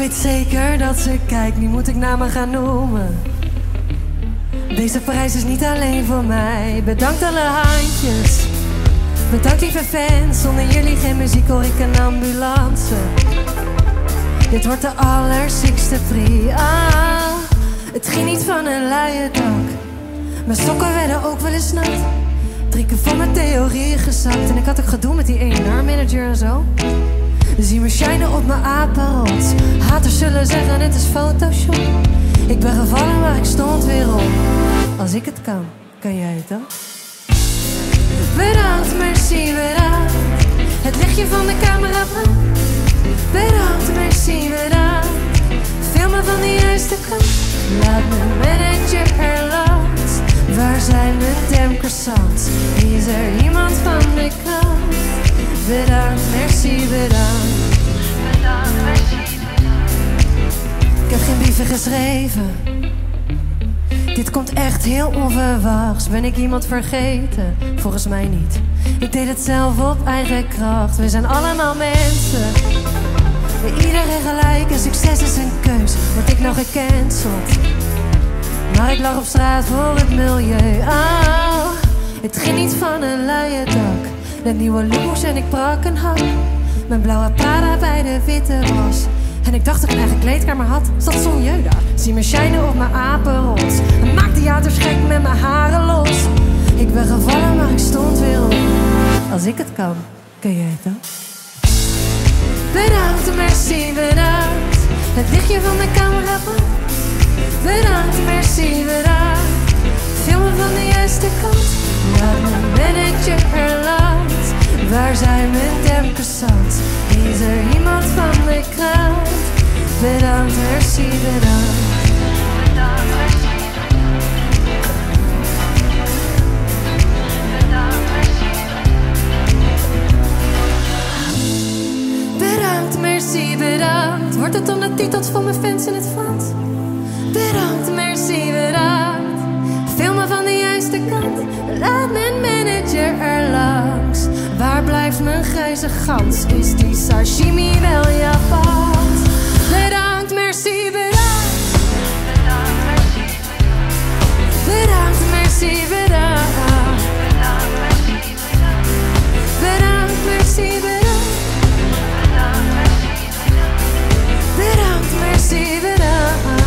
weet zeker dat ze kijkt, nu moet ik namen gaan noemen. Deze prijs is niet alleen voor mij. Bedankt alle handjes, bedankt lieve fans. Zonder jullie geen muziek hoor ik een ambulance. Dit wordt de allerziekste pri. Het ging niet van een luie dak. Mijn sokken werden ook wel eens nat. 3 keer van mijn theorieën gezakt. En ik had ook gedoe met die A&R-manager en zo. Zie me shinen op mijn apenrots. Haters zullen zeggen het is Photoshop. Ik ben gevallen maar ik stond weer op. Als ik het kan, kan jij het dan? Bedankt, merci, bedankt. Het lichtje van de camera brandt. Bedankt, merci, bedankt. Filmen van de juiste kant. Laat mijn manager er langs. Waar zijn mijn damcroissants? Is er iemand van de krant? Bedankt, merci, bedankt. Bedankt, merci, bedankt. Ik heb geen brieven geschreven. Dit komt echt heel onverwachts. Ben ik iemand vergeten? Volgens mij niet. Ik deed het zelf op eigen kracht. We zijn allemaal mensen. Iedereen gelijk en succes is een keus. Word ik nou gecanceld? Maar ik lag op straat voor het milieu. Het ging niet van een luie dak. De nieuwe look en ik brak een hak. Mijn blauwe Prada bij de witte was. En ik dacht dat ik een eigen kleedkamer had. Zat zo'n jeu daar. Zie me shinen op mijn apenrots. En maak theaters gek met mijn haren los. Ik ben gevallen maar ik stond weer op. Als ik het kan, kun jij het dan? Bedankt, merci, bedankt. Het lichtje van de camera brandt. Bedankt, merci, bedankt. Filmen van de juiste kant. Laat mijn manager er langs. Waar zijn mijn damcroissants? Is er iemand van de krant? Bedankt, merci, bedankt. Bedankt, merci, bedankt. Bedankt, merci, bedankt. Wordt het ondertiteld voor mijn fans in het Frans? Bedankt, merci, bedankt. Filmen van de juiste kant. Laat mijn manager er langs. Waar blijft mijn grijze gans? Is die sashimi wel Japans? Bedankt, merci, bedankt. Bedankt, merci, bedankt. Bedankt, merci, bedankt. Bedankt, merci, bedankt. Bedankt, merci, bedankt.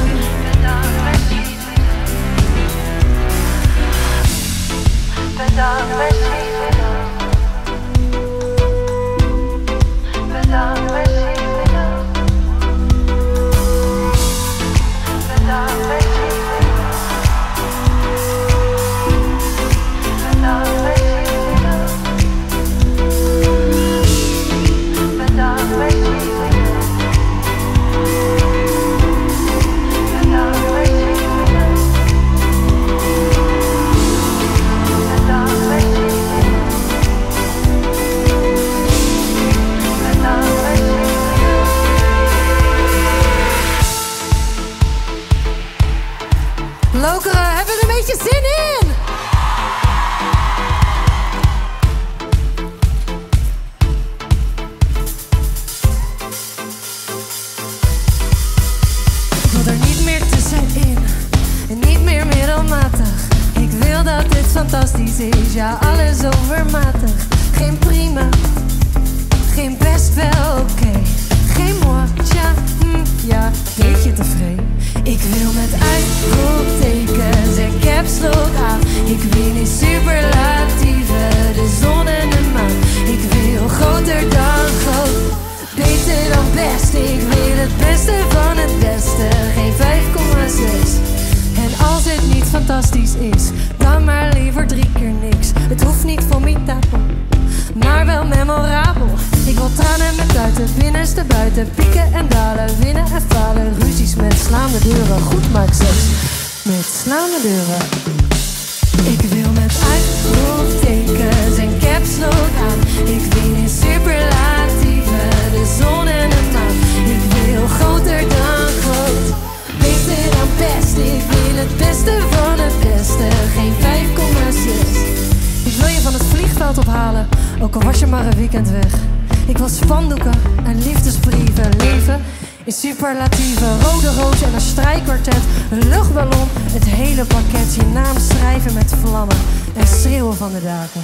Bedankt, merci, bedankt. Lokeren, hebben we er een beetje zin in? Ik wil er niet meer tussenin en niet meer middelmatig. Ik wil dat dit fantastisch is, ja alles overmatig. Geen prima, geen best wel oké. Geen moi, tja, ja, beetje tevreden. Ik wil met uitroeptekens en caps lock aan. Ik wil niet superlatieven, de zon en de maan. Ik wil groter dan groot, beter dan best. Ik wil het beste van het beste, geen 5,6. En als het niet fantastisch is, dan maar liever 3 keer niks. Het hoeft niet formidabel, maar wel memorabel. Ik wil tranen met buiten, binnenste buiten. Pieken en dalen, winnen en falen. Ruzies met slaande deuren, goed maak seks met slaande deuren. Ik wil met uitroeptekens en caps lock aan. Ik wil in superlatieven, de zon en de maan. Ik wil groter dan groot, beter dan best. Ik wil het beste van het beste, geen 5,6. Ik wil je van het vliegveld ophalen, ook al was je maar een weekend weg. Ik wil spandoeken en liefdesbrieven, leven In superlatieven, rode roos en een strijkkwartet. Een luchtballon, het hele pakket. Je naam schrijven met vlammen en schreeuwen van de daken.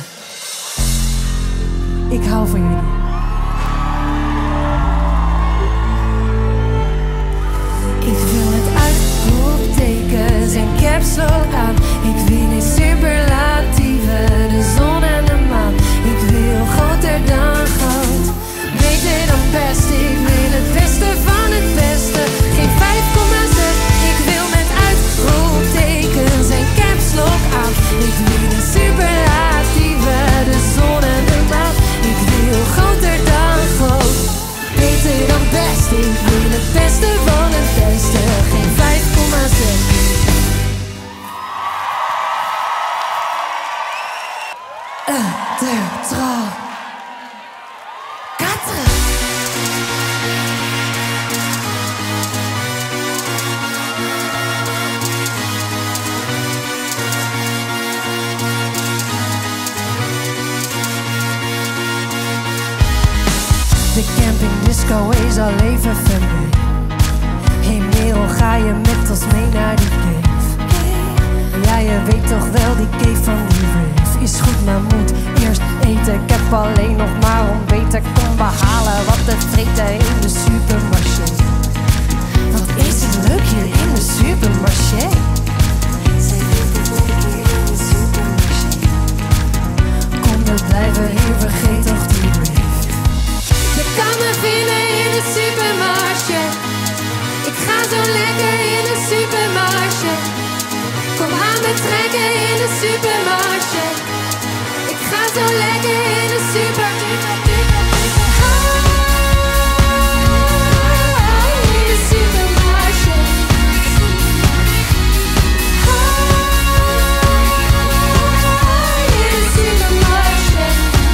Ik hou van jullie. Ik wil het uitroeptekens en caps lock aan. Ik wil in superlatieven, de zon en de maan. Ik wil groter dan groot, beter dan best. Ik wil het beste van het beste, geen 5,6. Ik wil met uitroeptekens en caps lock aan. Ik wil in superlatieven, de zon en de maan. Ik wil groter dan groot, beter dan best. Ik wil het beste van het beste, geen 5,6. Deux, trois, quatre. De camping disco is al even verleid. Hey Merel, ga je met ons mee naar die cave? Ja, je weet toch wel die cave van die rave. Is goed, maar moet eerst eten. Ik heb alleen nog maar ontbeten. Kom behalen wat te vreten in de supermarché. Wat is het leuk hier in de supermarché? Zij vindt het leuk hier in de supermarché. Kom, we blijven hier, vergeet toch die rave. Je kan me vinden in de supermarché. Ik ga zo lekker in de supermarché. Kom aan me trekken in de supermarché. Ik ga zo lekker in de supermarché. In de supermarché. In de supermarché.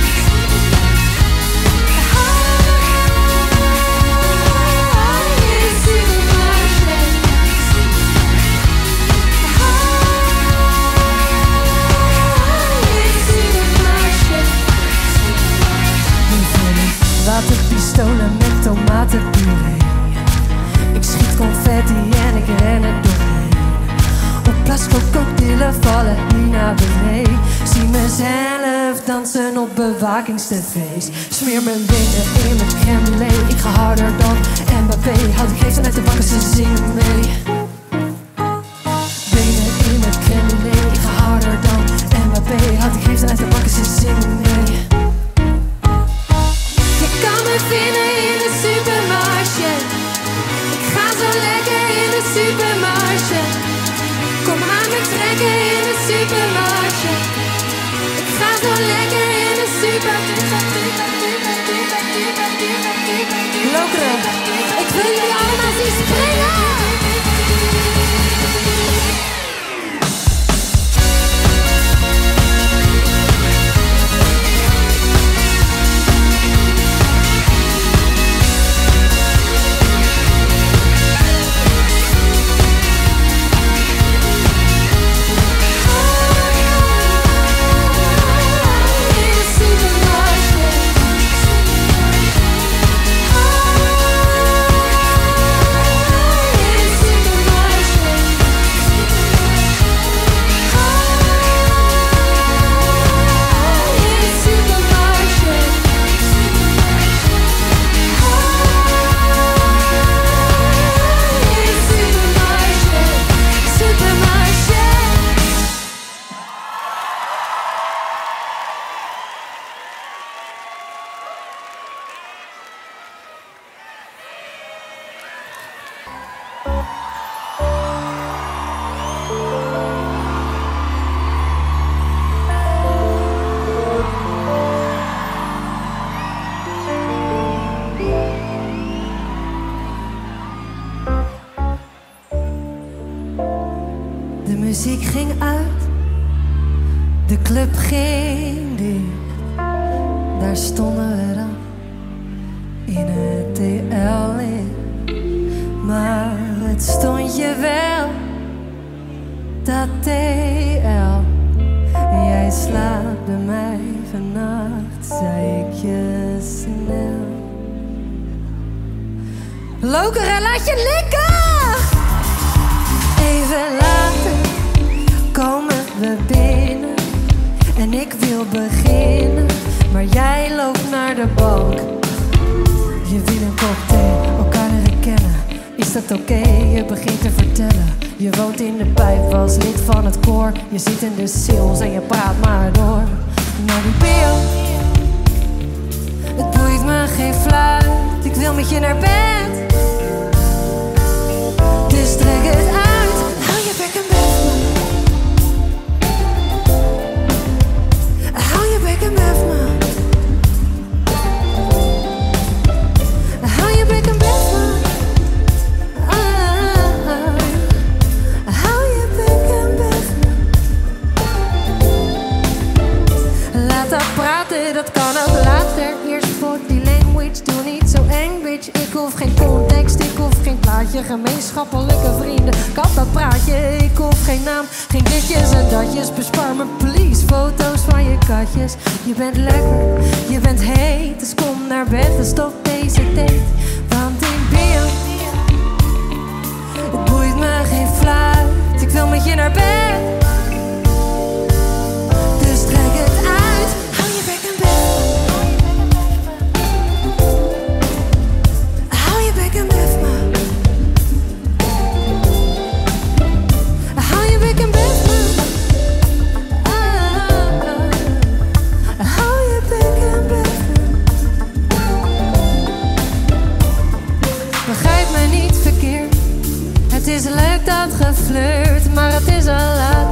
Waterpistolen met tomatenpuree. Ik schiet confetti en ik ren er doorheen. Op plaats krokodillen vallen die naar beneden. Zie mezelf dansen op bewakingstv's. Smeer mijn benen in mijn crème brûlée. Ik ga harder dan Mbappé. Houd ik geef uit de bakken, ze zingen mee. Benen in mijn crème brûlée. Ik ga harder dan Mbappé. Houd ik geef uit de bakken, ze zingen mee. Je kan me vinden in de supermarché. Ik ga zo lekker in de supermarché. Kom aan me trekken in de supermarché. Ik ga zo lekker in de supermarché. Lokeren, ik wil jullie allemaal zien springen. De muziek ging uit, de club ging dicht. Daar stonden we dan in het TL-licht. Maar het stond je wel, dat TL. Jij slaapt bij mij vannacht, zei ik je snel. Lokeren, laat je likken! Even later komen we binnen en ik wil beginnen, maar jij loopt naar de bank. Je wil een cocktail, elkaar leren kennen. Is dat oké? Je begint te vertellen. Je woont in de pijp, was lid van het koor. Je zit in de sales en je praat maar door. Naar die bio. Het boeit me geen fluit. Ik wil met je naar bed. Dus trek het uit. Hou je bek en bef me. Hou je bek en bef me. Hou je bek en bef me. Hou je bek en bef me. Laat dat praten, dat kan ook later. Eerst voor die language, doe niet zo eng, bitch. Ik hoef geen context, ik hoef geen plaatje. Gemeenschappelijke vrienden, kap dat praatje. Ik hoef geen naam, geen ditjes en datjes. Bespaar me please, foto's van je katjes. Je bent lekker, je bent heet. Dus kom naar bed en stop deze date. Want in bio, het boeit me geen fluit. Ik wil met je naar bed. Dus trek het uit. Hou je bek en bef. Hou je bek en bef me. Hou je bek en bef me. Hou je bek en bef me. Begrijp me niet verkeerd. Het is leuk dat geflirt, maar het is al laat.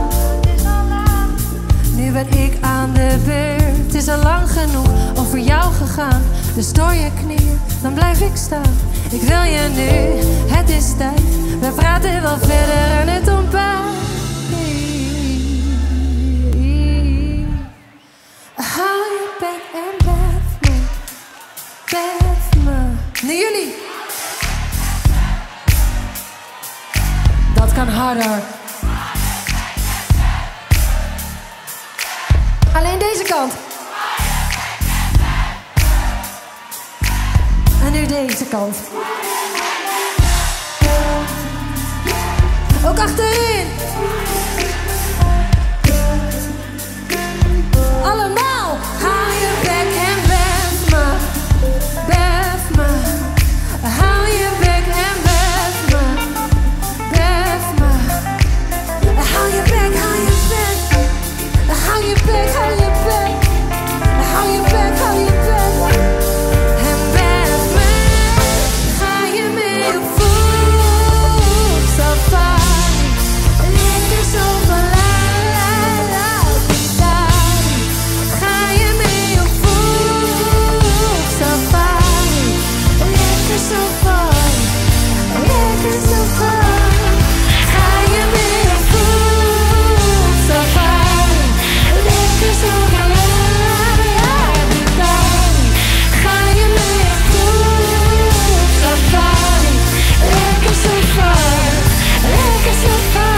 Nu ben ik aan de beurt. Het is al lang genoeg over jou gegaan. Dus stoor je knieën, dan blijf ik staan. Ik wil je nu, het is tijd. We praten wel verder aan het ontbijt. Hou je bek en bef me. Bef me. Nu jullie. Dat kan harder. Alleen deze kant. En nu deze kant. Ook achterin. Allemaal. Hou je bek en bef me. Bef me. Hou je bek en bef me. Bef me. Hou je bek, hou je bek. Hou je bek, hou je bek. Hou je bek, hou je bek. En bef me. Ga je mee op voelsafari. Lekker zo van la la la di-da-di. Ga je mee op voelsafari. Lekker zo van. Lekker zo van. Ga je mee op voelsafari. Lekker zo van la la di-da-di. Ga je mee op voelsafari. Lekker zo van. Lekker zo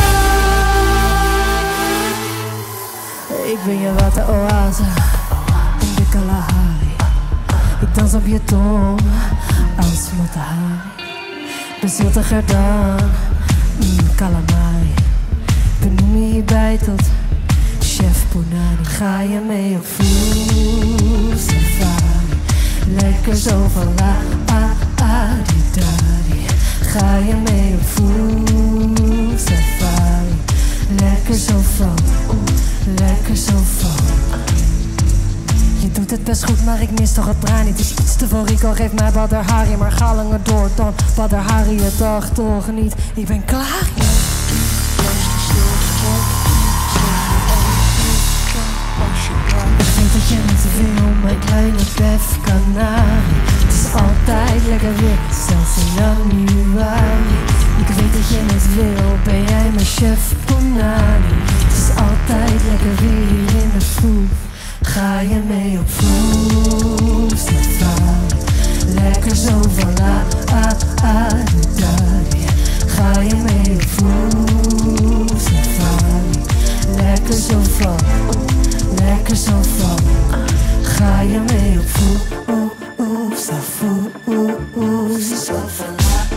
van. Ik ben je wateroase in de Kalahari. Ik dans op je tong als Matahari. Ben ziltiger dan calamari. Benoem je hierbij tot chef Punani. Ga je mee op voelsafari. Lekker zo van la di da di. Ga je mee op voelsafari. Lekker zo van. Lekker zo van. Je doet het best goed, maar ik mis toch het brein. Het is iets te veel Rico, geef mij Badr Hari. Maar ga langer door dan Badr Hari, je dag toch niet. Ik ben klaar. Ik weet dat je niet wil, mijn kleine bef Canari. Het is altijd lekker weer, zelfs in januari. Ik weet dat je het wil, ben jij mijn chef Punani. Het is altijd lekker weer hier in de voet. Ga je mee op voelsafari. Lekker zo van la di da di. Ga je mee op voelsafari. Lekker zo van. Lekker zo van. Ga je mee op voelsafari. Zo van la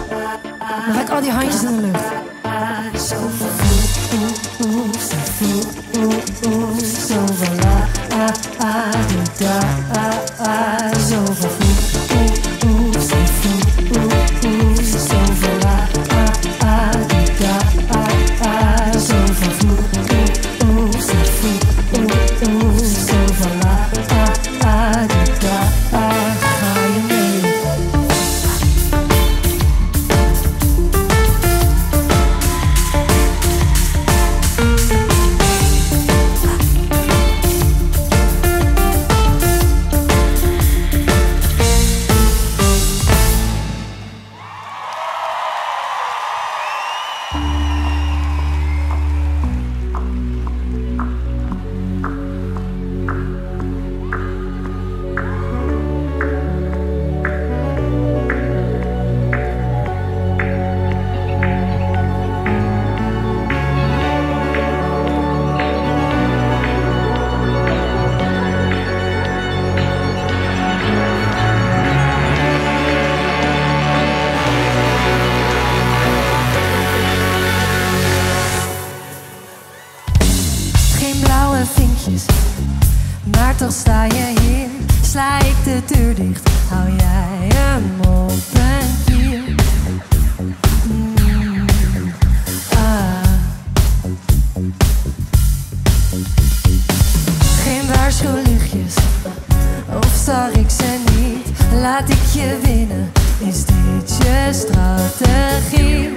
Maar toch sta je hier, sla ik de deur dicht, hou jij hem op een kier. Geen waarschuwlichtjes, of zag ik ze niet? Laat ik je winnen, is dit je strategie?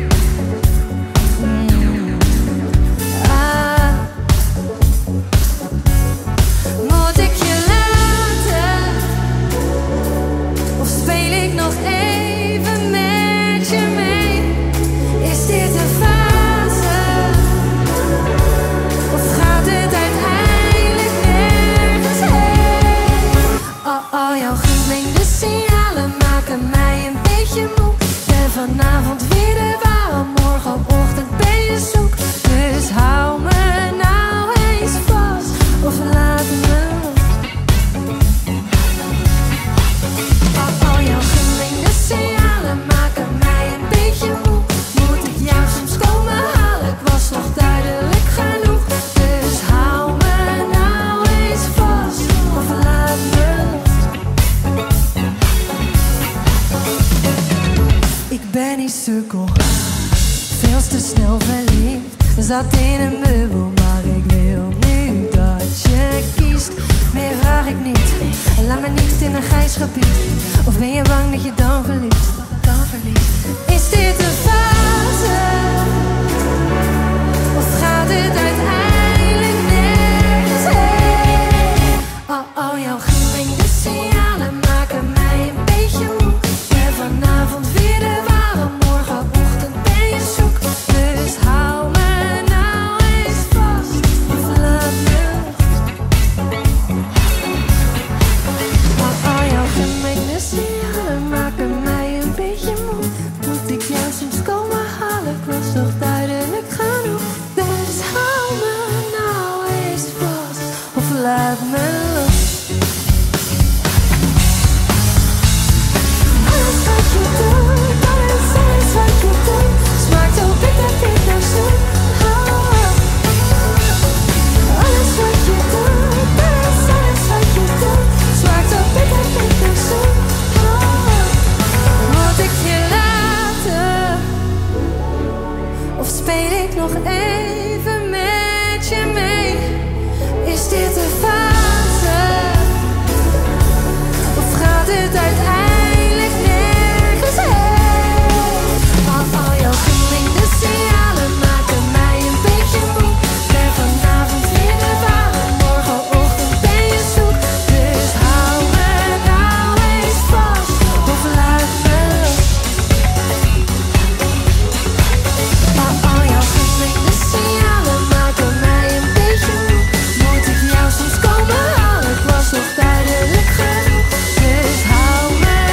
Moet ik je laten? Of speel ik nog even met je mee? Is dit een fase? Of gaat het uiteindelijk nergens heen? Oh, jouw gemengde signalen maken mij een beetje moe. Ben vanavond weer de ware, morgenochtend ben je zoek. Dus hou me nou eens vast, of laat me los. Oh, jouw gemengde signalen maken mij een beetje moe. Moet ik jou soms komen halen? Ik was nog duidelijk genoeg. Dus hou me nou eens vast, of laat me los. Ik ben niet sukkel, veel te snel verliefd. Zat in een bubbel, maar ik wil nu dat je kiest. Meer vraag ik niet, en laat me niet in een grijs gebied. Of ben je bang dat je dan verliest? Is dit een fase? Of gaat het uiteindelijk nergens heen? Oh, jouw gemengde signalen maken mij een beetje moe. Ben vanavond weer de ware, morgenochtend ben je zoek. Dus hou me nou eens vast, of laat me los. Oh, jouw gemengde signalen maken mij een beetje moe. Moet ik jou soms komen halen? Ik was toch duidelijk genoeg. Dus hou me nou eens vast, of laat me los. Alles wat je doet, alles wat je doet, smaakt zo bitter, bitter zoet. Alles wat je doet, alles wat je doet, smaakt zo bitter, bitter zoet. Moet ik je laten? Of speel ik nog even met je mee? Is dit een fase? Of gaat het uiteindelijk nergens heen? Al jouw gemengde signalen maken mij een beetje moe. Ben vanavond weer de ware, morgenochtend ben je zoek. Dus hou me nou eens vast, of laat me los. Al jouw gemengde signalen maken mij een beetje moe. Moet ik jou soms komen halen? Ik was nog duidelijk genoeg. Dus hou me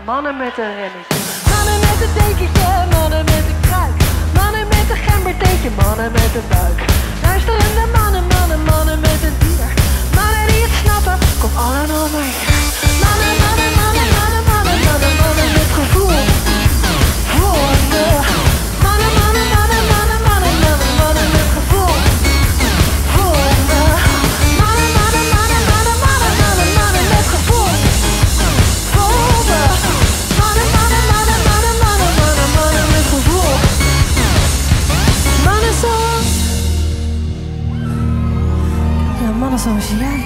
mannen met een remmetje. Mannen met een dekentje, mannen met een kruik. Mannen met een gembertheetje, mannen met een buik. Luisterende mannen, mannen, mannen met een dier. Mannen die het snappen, kom allemaal maar hier. Mannen, mannen, mannen, mannen, mannen, mannen, mannen met gevoel. Voor me. Mannen, mannen, mannen, mannen, mannen, mannen, mannen met gevoel. Voor me. Mannen, mannen, mannen, mannen, mannen, mannen, mannen met gevoel. Voor me. Mannen, mannen, mannen, mannen, mannen, mannen, mannen met gevoel. Mannen zoals... Ja, mannen zoals jij.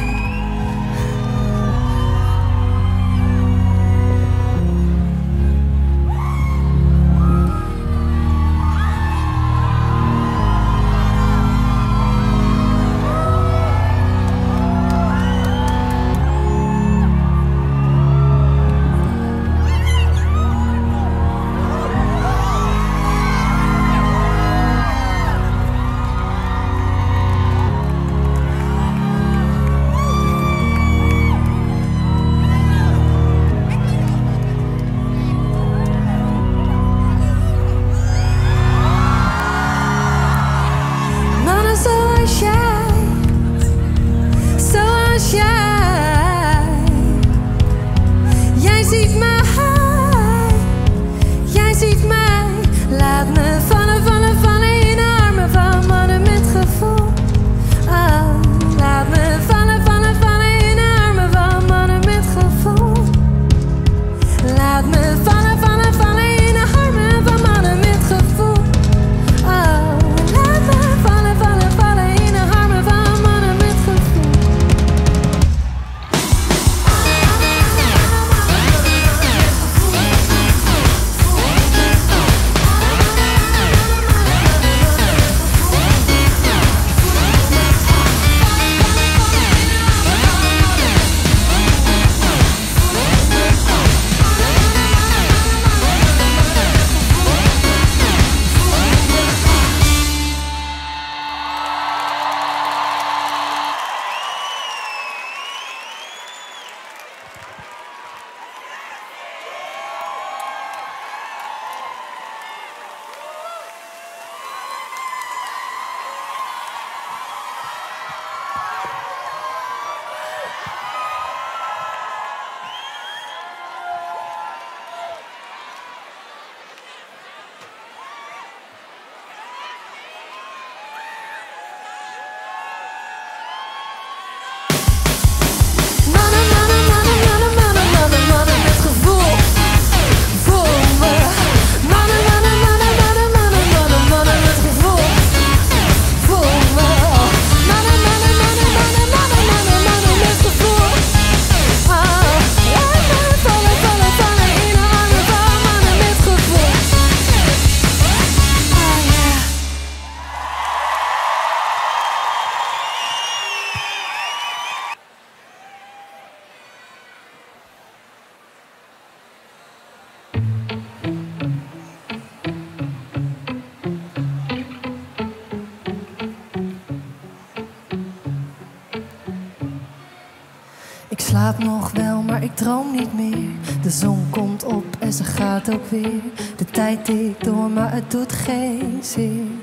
Ik slaap nog wel, maar ik droom niet meer. De zon komt op en ze gaat ook weer. De tijd tikt door, maar het doet geen zin.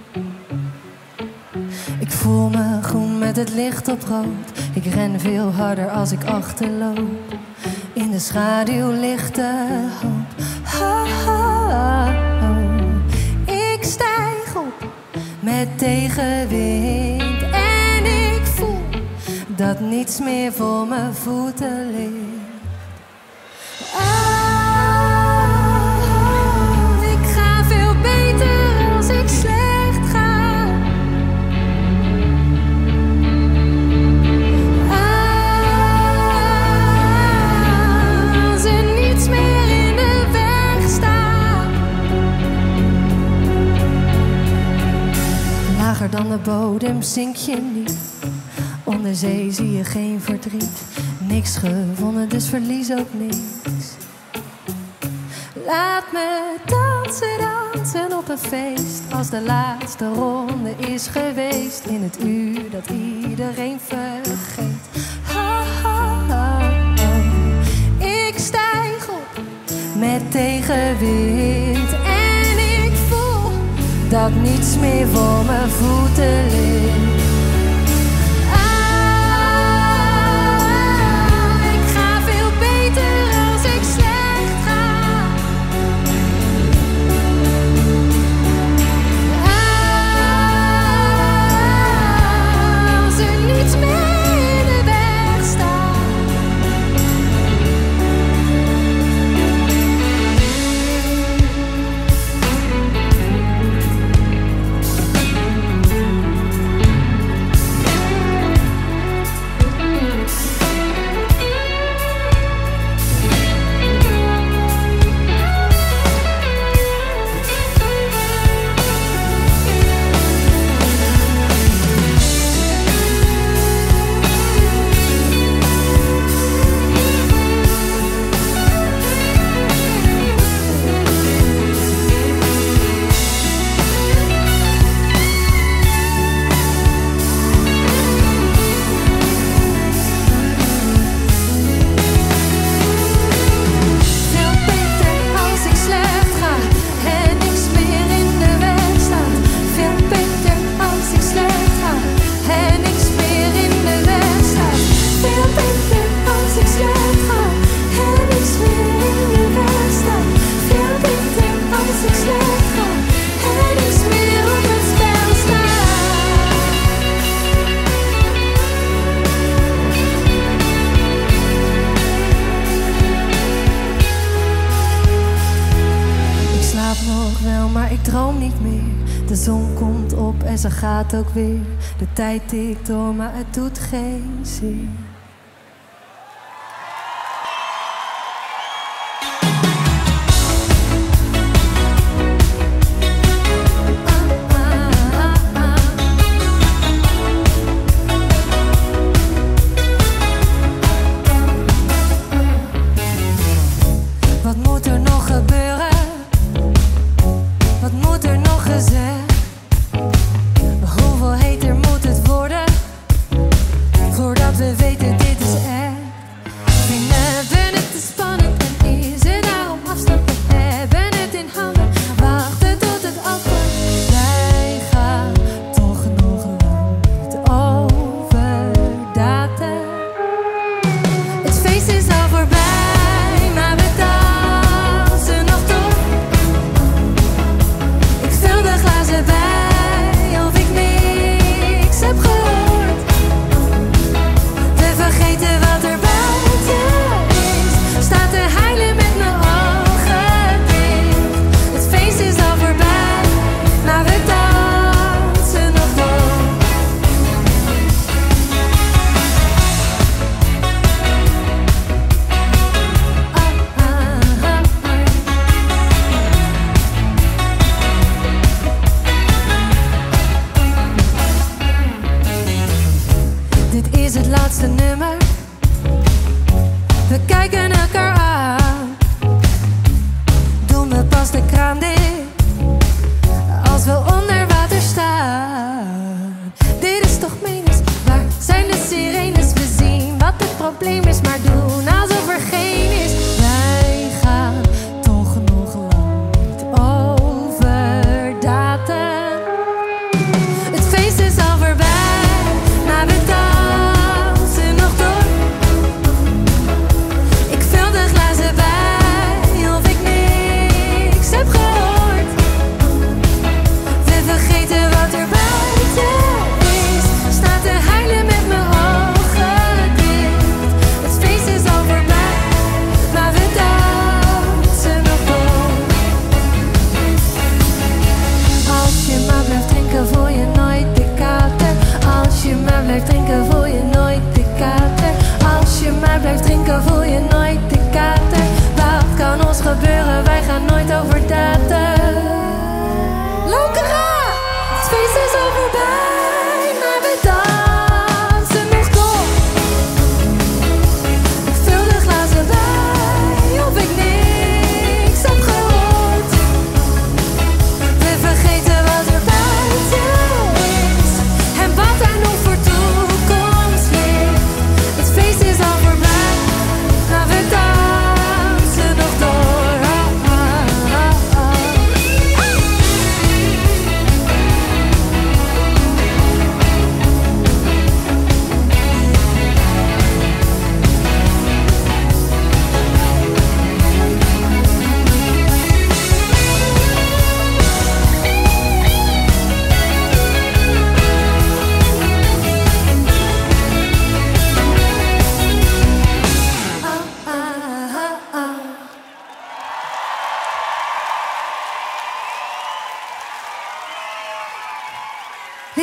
Ik voel me groen met het licht op rood. Ik ren veel harder als ik achterloop. In de schaduw ligt de hoop. Oh, oh, oh. Ik stijg op met tegenwind. En ik voel dat niets meer voor mijn voeten ligt. Oh, ik ga veel beter als ik slecht ga. Als er niets meer in de weg staat. Lager dan de bodem zink je niet. Onder zee zie je geen verdriet. Niks gewonnen, dus verlies ook niks. Laat me dansen, dansen op een feest. Als de laatste ronde is geweest. In het uur dat iedereen vergeet. Ha, ha, ha, ha. Ik stijg op met tegenwind. En ik voel dat niets meer voor mijn voeten ligt. Ik ga veel beter als ik slecht ga. Als er niets meer in de weg staat. De zon komt op en ze gaat ook weer. De tijd tikt door, maar het doet geen zin. Wat moet er nog gebeuren? Wat moet er nog gezegd? Hoeveel heter moet het worden voordat we weten dit is echt? Vinden we het te spannend en is het daarom afstand? We hebben het in handen, wachten tot het afkomt. Wij gaan toch nog lang niet over datum. Het feest is al voorbij, maar we dansen nog.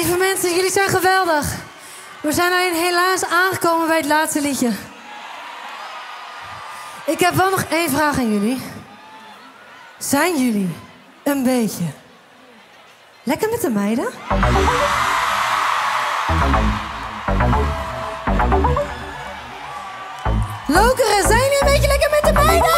Lieve mensen, jullie zijn geweldig. We zijn alleen helaas aangekomen bij het laatste liedje. Ik heb wel nog één vraag aan jullie. Zijn jullie een beetje lekker met de meiden? Lokeren, zijn jullie een beetje lekker met de meiden?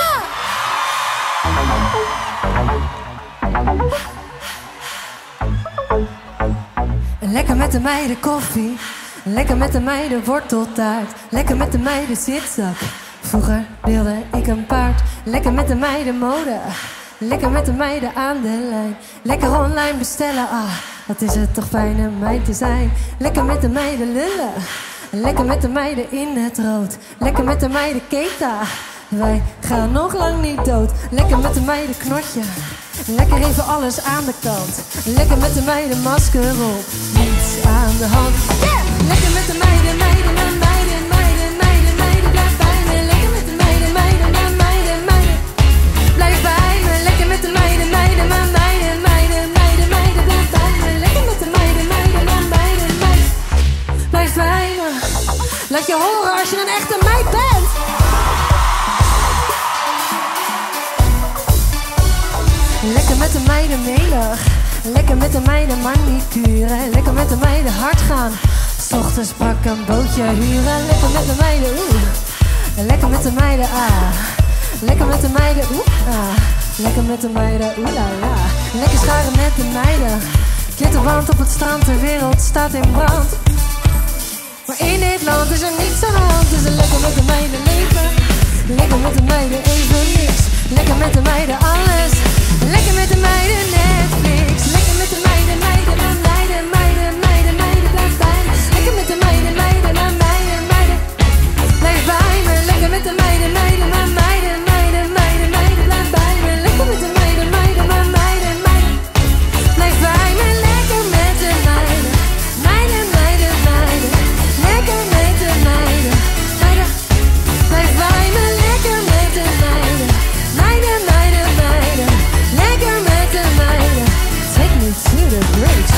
Lekker met de meiden koffie. Lekker met de meiden worteltaart. Lekker met de meiden zitzak. Vroeger wilde ik een paard. Lekker met de meiden mode. Lekker met de meiden aan de lijn. Lekker online bestellen, ah, wat is het toch fijn een meid te zijn. Lekker met de meiden lullen. Lekker met de meiden in het rood. Lekker met de meiden keta. Wij gaan nog lang niet dood. Lekker met de meiden knotje. Lekker even alles aan de kant. Lekker met de meiden masker op. Niets aan de hand. Yeah! Lekker met de meiden, meiden, meiden, meiden, meiden, meiden. Blijf bij me. Lekker met de meiden, meiden, meiden, meiden. Blijf bij me. Lekker met de meiden, meiden, meiden, meiden, meiden, meiden. Blijf bij me. Lekker met de meiden, meiden, meiden, meiden. Blijf bij me. Laat je horen als je een echte meid bent. Lekker met de meiden melig. Lekker met de meiden manicure. Lekker met de meiden hard gaan. 's Ochtends pak een bootje huren. Lekker met de meiden lekker met de meiden Lekker met de meiden Lekker met de meiden la la. Lekker scharen met de meiden. Klittenband op het strand, de wereld staat in brand. Maar in dit land is er niets aan de hand. Dus lekker met de meiden leven. Lekker met de meiden even niks. Lekker met de meiden alles. Lekker met de meiden Netflix. Lekker met de meiden, meiden, meiden, meiden, meiden, meiden, blijf bij me. Lekker met de meiden, meiden, meiden, meiden, blijf bij me. Lekker met de meiden, meiden, meiden, meiden, meiden, meiden, blijf bij me. Lekker met de meiden, meiden, meiden, meiden, blijf bij me. Lekker met de meiden, meiden, meiden, meiden. Lekker met de meiden, meiden, blijf bij me. Lekker met de meiden, meiden, meiden, meiden. Lekker met de meiden, take me to the bridge.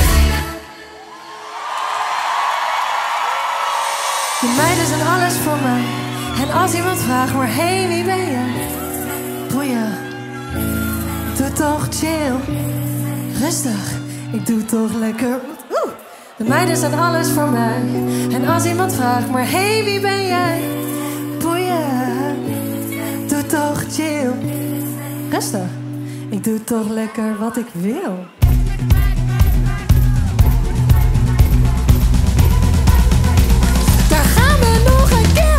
De meiden zijn alles voor mij. En als iemand vraagt, maar hey, wie ben je? Boeien, doe toch chill. Rustig, ik doe toch lekker. De meiden zijn alles voor mij. En als iemand vraagt, maar hey, wie ben jij? Boeien, doe toch chill. Rustig, ik doe toch lekker wat ik wil. Daar gaan we nog een keer.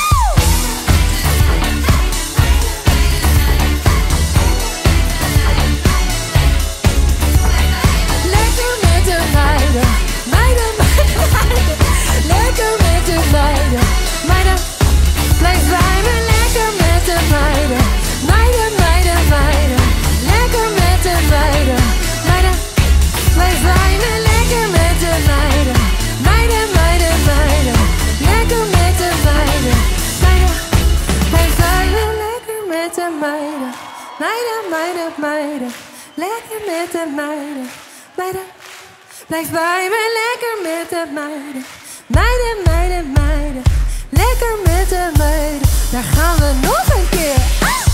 Lekker met de meiden. Meiden, meiden, meiden. Lekker met de meiden. Meiden, blijf bij me. Lekker met de meiden. Meiden, meiden, meiden. Lekker met de meiden. Meiden, blijf bij me. Lekker met de meiden. Meiden, meiden, meiden. Lekker met de meiden. Meiden, blijf bij me. Lekker met de meiden. Meiden, meiden, meiden. Lekker met de meiden. Meiden, blijf bij me. Lekker met de meiden. Meiden, meiden, meiden. Lekker met de meiden. Daar gaan we nog een keer.